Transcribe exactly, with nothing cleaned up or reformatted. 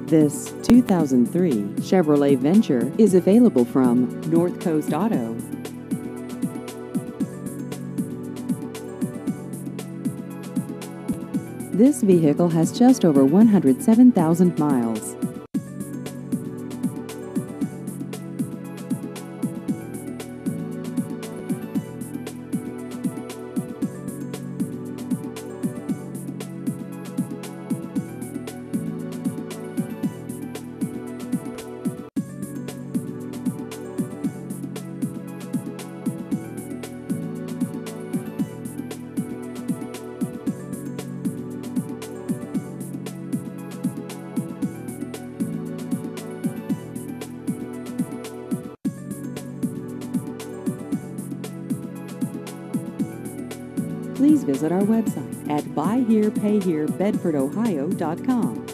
This two thousand three Chevrolet Venture is available from North Coast Auto. This vehicle has just over one hundred seven thousand miles. Please visit our website at buy here pay here bedford ohio dot com.